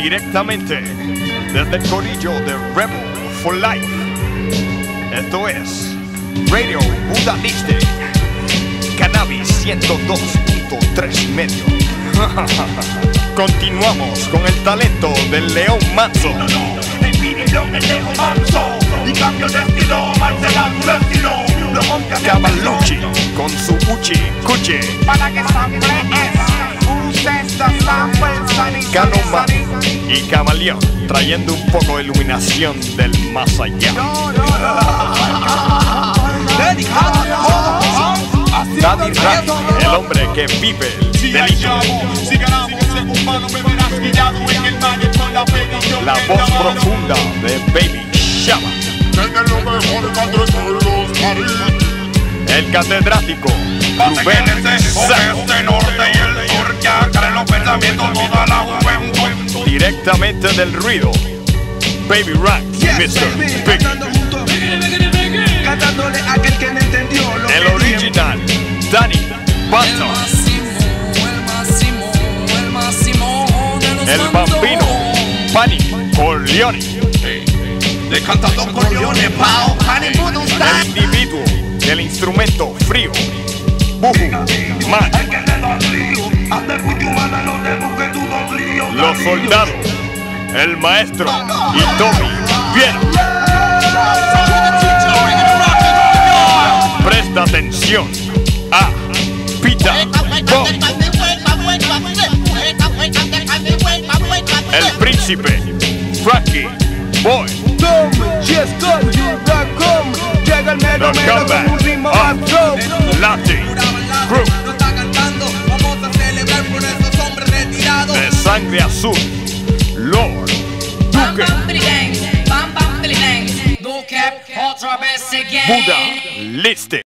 Directamente desde el corillo de Rebel for Life. Esto es Radio Buddha Liste, Cannabis 102.3 medio. Continuamos con el talento del León Manso. Cavalucci con su Uchi Cuchi. Canoma y Camaleón, trayendo un poco de iluminación del más allá. Daddy Ray, el hombre que vive el delito. La voz profunda de Baby Shama. El catedrático Rubén directamente del ruido, Baby Ranks, Mr. Biggie. El original, Danny Banton. El bambino, Pani Corleone. Le cantando Corleone, pao. El individuo, el instrumento frío, Buju Man. Los soldados, el maestro y Tommy Piero. Presta atención a Pita Bob. El príncipe Frankie Boy. The comeback of Latin Group. De sangre azul, Lord Duque. Buddha Liste.